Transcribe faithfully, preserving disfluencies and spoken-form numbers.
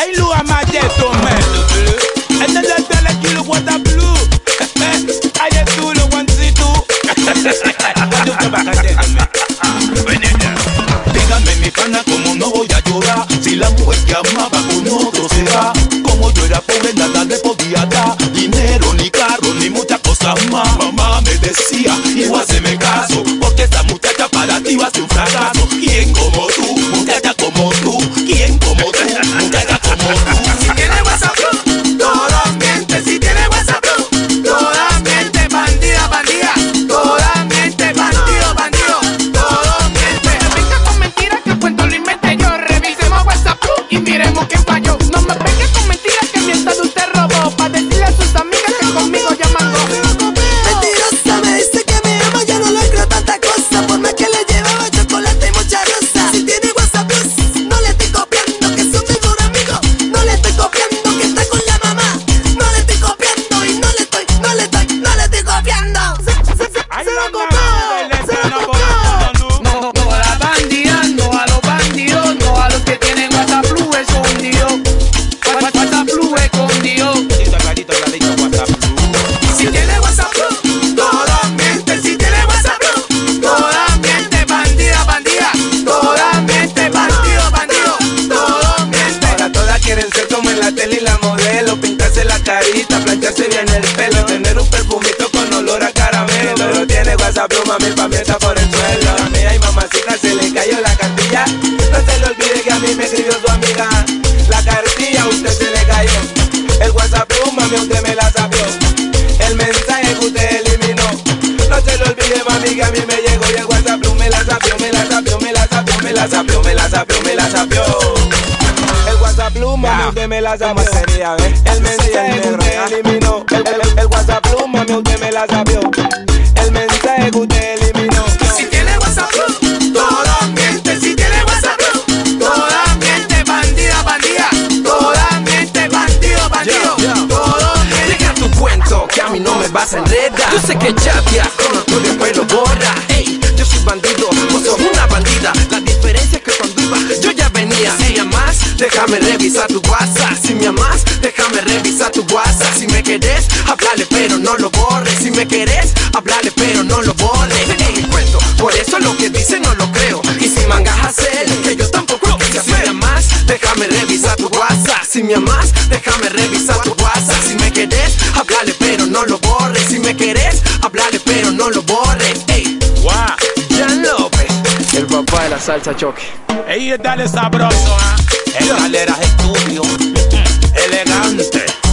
Hey, Lou, I'm a jet to man. And then let's tell you look what I blew. I just do the one, three, two. Cuando te vas a gentleman. Díganme mi pana como no voy a llorar. Si la mujer que amaba con otro se va. Como yo era pobre nada le podía dar. Dinero, ni carro, ni muchas cosas más. Mamá me decía, hijo hazme caso, porque esta muchacha para ti va a ser un fracaso. ¿Quién como tú? Muchacha como tú. ¿Quién como tú? Muchacha como tú. Si tiene WhatsApp Blue, todo miente. Si tiene WhatsApp Blue, toda miente. Bandida, bandida, toda miente. Bandido, bandido, todo miente. No me venga con mentiras que el cuento lo inventé yo. Revisemos WhatsApp Blue y miremos quién falló. No me venga con mentiras que mientras usted robó, pa' decirle a sus amigas que conmigo ya mandó. Mentirosa, me dice que me ama, ya no le creo tanta cosa. Por más que le llevaba chocolate y mucha rosa. Si tiene WhatsApp Plus, no le estoy copiando que es un mejor amigo. No le estoy copiando que está con la mamá. No le estoy copiando y no le estoy, no le estoy, no le estoy copiando. Se, se, se, Ay, se la lo copió, madre, se no, lo no, copió. no, no. No, no a la bandida, no a los bandidos, no a los que tienen WhatsApp Blue escondido. WhatsApp Blue escondido. Carito, carito, carito, WhatsApp Blue. Si tiene WhatsApp Blue, toda miente. Si tiene WhatsApp Blue, toda miente. Bandida, bandida, toda miente. Bandido, bandido, todo miente. Ahora todas quieren ser como en la tele y la modelo. Pintarse la carita, plancharse bien el pelo. Tener un perfumito con olor a caramelo. Pero tiene WhatsApp Blue, mami, pa' mí está por el suelo. A mí ay mamacita se le cayó la cartilla. No se le olvide que a mí me escribió su amiga. La cartilla a usted se le cayó. El WhatsApp Blue, mami, usted me la sabió. El mensaje que usted eliminó. No se le olvide, mami, que a mí me llegó. Y el WhatsApp Blue me la sabió, me la sabió, me la sabió, me la sabió, me la sabió, me la sabió. El WhatsApp Blue, mami, usted me la sabió. El mensaje que usted eliminó. El, el, el WhatsApp Blue, mami, usted me la sabió. El mensaje que usted eliminó. Si tiene WhatsApp Blue, toda miente. Si tiene WhatsApp Blue, toda miente. Bandida, bandida, toda miente. Bandido, bandido, todo miente. Deja tu cuento, que a mí no me vas a enredar. Yo sé que chateas con otro después lo borra. Ey, yo soy bandido, vos sos una bandida. La diferencia es que cuando iba, yo ya venía. Si me amás, déjame revisar tu WhatsApp. Si me amás, déjame revisar tu WhatsApp. Si me querés, hablale pero no lo borres. Si me querés, hablale pero no lo borres. Ey, cuento, por eso lo que dice no lo creo. Y si mangas a hacer, que yo tampoco que si me amás, déjame revisar tu WhatsApp. Si me amás, déjame revisar tu WhatsApp. Si me querés, hablale pero no lo borres. Si me querés, hablale pero no lo borres. Ey, Guau. Jan López, el papá de la salsa choque. Ey, dale sabroso, ¿ah? El Galeras Estudio. Elegante.